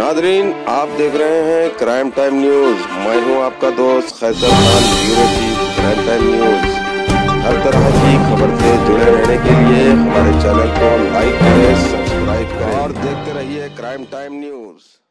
Nadreen, आप देख रहे हैं क्राइम टाइम न्यूज। मैं हूं आपका दोस्त Qaiser Khan, bureau chief crime time news. हर तरह की खबर से जुड़े रहने के लिए हमारे चैनल को लाइक करें, सब्सक्राइब करें और देखते रहिए क्राइम टाइम न्यूज।